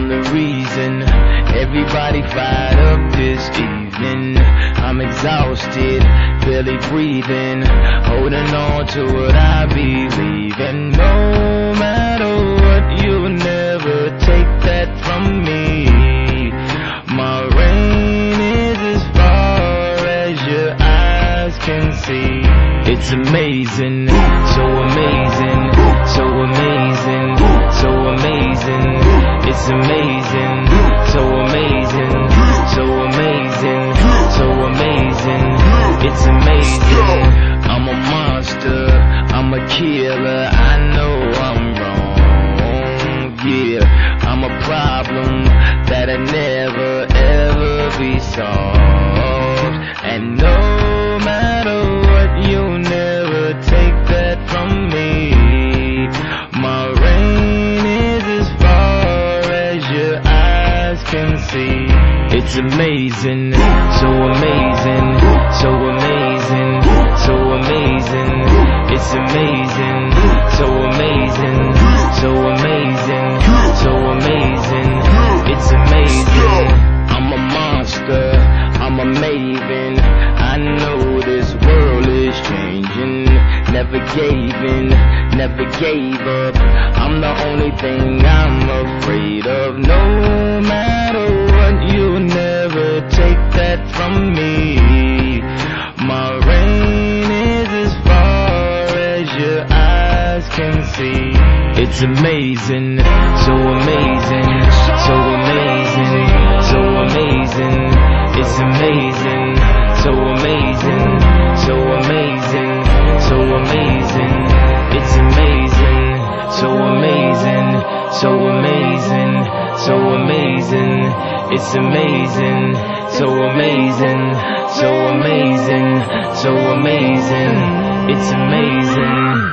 I'm the reason everybody fired up this evening. I'm exhausted, barely breathing, holding on to what I believe in. No matter what, you'll never take that from me. My reign is as far as your eyes can see. It's amazing, so amazing, so amazing, so amazing. It's amazing, so amazing, so amazing, so amazing. It's amazing. I'm a monster, I'm a killer. I know I'm wrong, yeah. I'm a problem that'll never ever be solved. And no matter what, you'll never take that from me. My reign is as far as your eyes can see. It's amazing, so amazing, so amazing, so amazing. It's amazing, so amazing, so amazing, so amazing. It's amazing. I'm a monster, I'm a maven. I know this world is changing. Never gave in, never gave up. I'm the only thing I'm afraid of. No matter what, you'll never take that from me. My reign is as far as your eyes can see. It's amazing, so amazing, so amazing, so amazing. It's amazing, so amazing, so amazing, so amazing. It's amazing, so amazing, so amazing, so amazing. It's amazing, so amazing, so amazing, so amazing. It's amazing.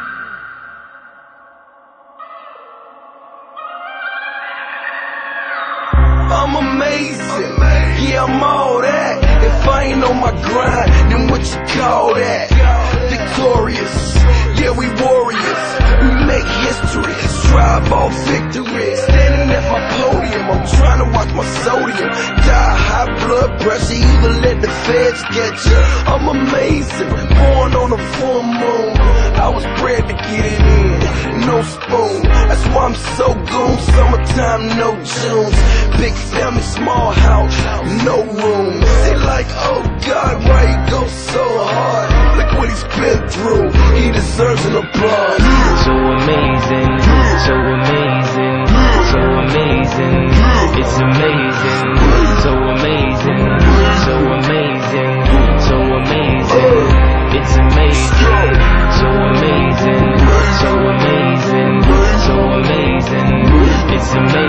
I'm amazing, yeah, I'm all that. If I ain't on my grind, then what you call that? Victorious, yeah, we warriors. We make history, strive for victory. Standing at my podium, I'm trying to watch my sodium. Die high blood pressure, either let the feds get you. I'm amazing, born on a full moon. I was bred to get it in, no spoon. That's why I'm so goon. Summertime, no Junes. Big family, small house, no room. They like, oh God, why he go so hard? Look what he's been through, he deserves an applause. So amazing, so amazing, so amazing. It's amazing, so amazing, so amazing, so amazing. It's amazing, so amazing, so amazing, so amazing. It's amazing.